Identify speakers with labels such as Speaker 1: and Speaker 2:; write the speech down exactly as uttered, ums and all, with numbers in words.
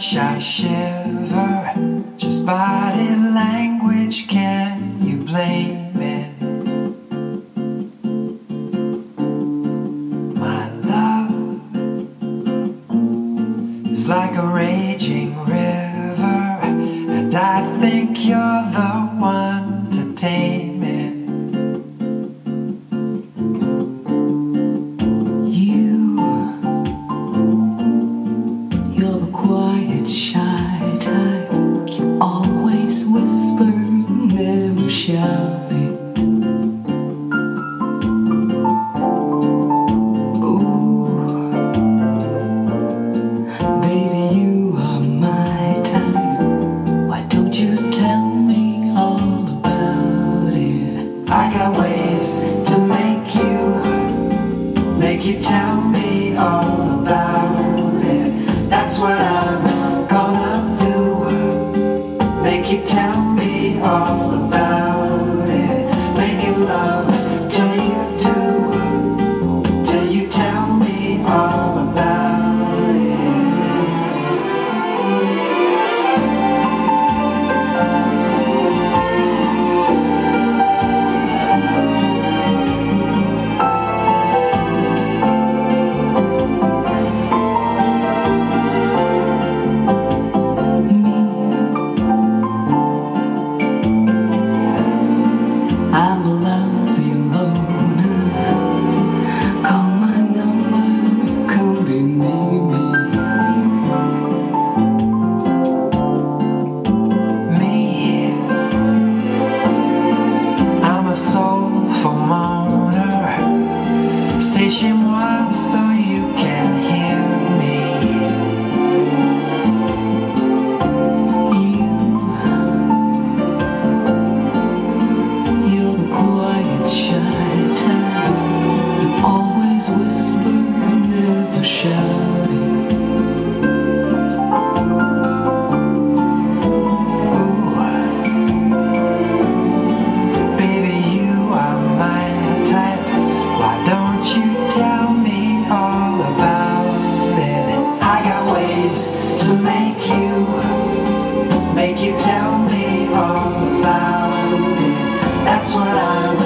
Speaker 1: much I shiver. Just body language, can you blame it? My love is like a raging river, and I think you're the one to tame it.
Speaker 2: You're the quiet, shy type. You always whisper, never shout it. Ooh, baby, you are my type. Why don't you tell me all about it?
Speaker 1: I got ways to make you, make you tell me all about it. That's what I'm gonna do. Make you tell me all about it. Making love till you do, till you tell me all about it.
Speaker 2: I'm a lousy loner. Call my number, come be near me.
Speaker 1: Me, I'm a soulful moaner. Station-moi so you can hear me.
Speaker 2: You, you're the quiet, shy type. You always whisper, never shout it.
Speaker 1: Ooh, baby, you are my type. Why don't you tell me all about it? I got ways to make you, make you tell me all about it. That's what I'm